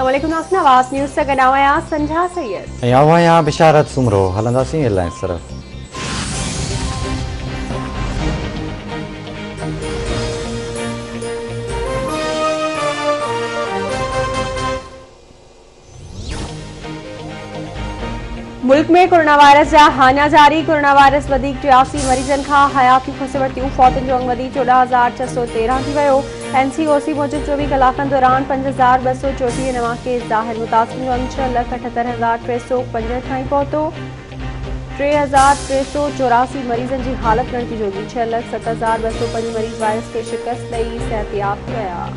अस्सलामुअलैकुम नाज़रीन, आवाज़ न्यूज़ से गनावया संझा सैयद आवाया बिशारत सुमरो हलंदासीं एयरलाइंस तरफ। मुल्क में कोरोना वायरस जा हानिया जारी। कोरोना वायरस वधीक 83 मरीजन का हयाती खुशवरतियों फौतन जो अंग वधी 14,613 थी वियो। NCOC मूजिब 24 कलाकनि दौरान 5,234 नवां केस ज़ाहिर। मुतासिर जो अंग 6,78,365 ताईं पहुतो। 3,384 मरीजन की हालत गणती जोगी। 6,07,205 मरीज वायरस के शिकस्त ॾेई सेहतियाब थी विया।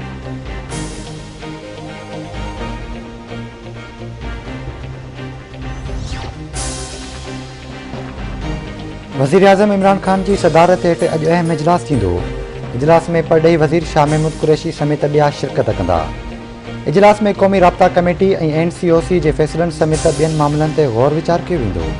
वज़ीर आज़म इमरान खान की सदारत हेठि अॼु अहम इजलास थींदो। इजलास में परॾेही वज़ीर शाह महमूद कुरैशी समेत ॿिया शिरकत कंदा। इजलास में क़ौमी राब्ता कमेटी ऐं NCOC जे फ़ैसिलनि समेत ॿियनि मामलनि ते गौर वीचार कयो वेंदो।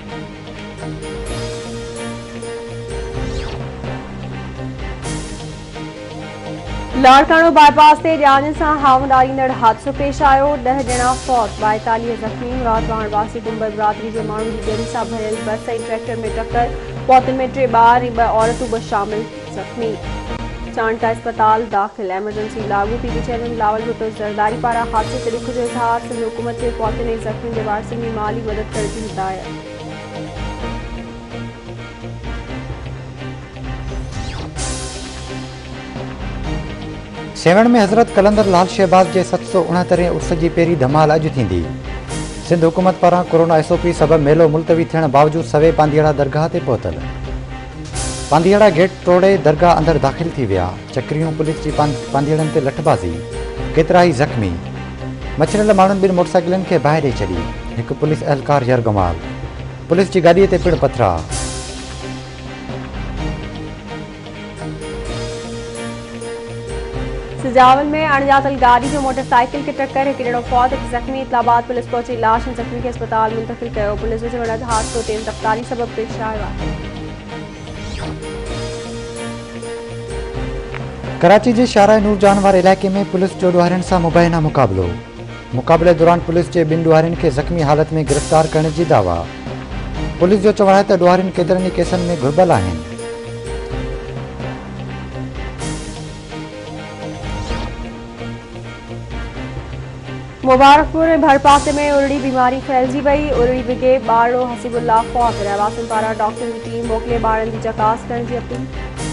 लाड़काणो बाईपास से ॼाण सां हावंड आईंदड़ हादसो पेश आयो। 10 ॼणा फौत, 42 ज़ख़्मी। मुरादवाण वासी कुंबर बिरादरी जे माण्हुनि जी ॻरी सां भरियल बस ऐं ट्रैक्टर में टक्कर। पौधनि में 3 ॿार ऐं 2 औरतूं बि शामिल ज़ख़्मी। चाणका अस्पताल दाख़िल। एमरजेंसी लागू पी चेयरमैन बिलावल भुट्टो ज़रदारी पारां हादसे ते ॾुख जो इज़हार। सिंध हुकूमत खे पौधनि ऐं ज़ख़्मी जे वारसनि जी माली मदद करण जी हिदायत। सेवण में हज़रत कलंदर लाल शहबाज के 769 उर्स की पहिरीं धमाल अॼु थींदी। सिंध हुकूमत पारां कोरोना SOP सबब मेलो मुलतवी थियण बावजूद सवे पांधीअड़ा दरगाह ते पहुतल। पांधीअड़ा गेट तोड़े दरगाह अंदर दाख़िल थी विया। चक्रियूं पुलिस की पांधीअड़नि ते लठबाज़ी, केतिरा ई ज़ख़्मी। मछलियल माण्हुनि ॿिनि मोटरसाइकिलनि खे बाहि ॾेई छॾी। हिकु पुलिस एहलकार यरगमाल। पुलिस की गाॾीअ ते पिणु पथरा। सिजावल में अणॼातल गाड़ी जो मोटरसाइकिल के टक्कर। एक ॼणो फौत, एक ज़ख़्मी। इतलाबाद पुलिस पहुंची लाश ऐं ज़ख़्मी के अस्पताल मुंतक़िल कयो। पुलिस जो चवण हादसो तेज़ रफ़्तारी सबब पेश आयो आहे। कराची के शाहराह नूरजहान वारे इलाके में पुलिस जो ॾुहारियुनि सां मुबैना मुक़ाबलो। मुक़ाबले दौरान पुलिस के 2 ॾुहारियुनि खे ज़ख़्मी हालत में गिरफ़्तार करण जी दावा। पुलिस जो चवण है त ॾुहारियुनि केतिरनि ई केसनि में घुरिबल आहिनि। मुबारकपुर भरपासे में उरड़ी बीमारी फैलजी वही। उरड़ी विगे बाड़ो हसीबुल्ला फौत। रहवासियुनि पारां डॉक्टरनि की टीम मोकिले ॿारनि की चकास करण की अपील।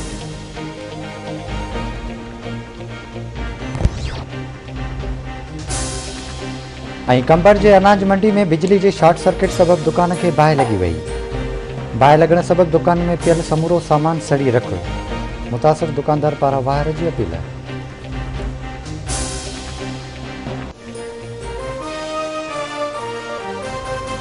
कंबर के अनाज मंडी में बिजली के शॉर्ट सर्किट सबब दुकान के बाहि लगी वही। बाहि लगण सबब दुकान में पियल समूरो सामान सड़ी रख। मुतासिर दुकानदार पारां वाहर की अपील।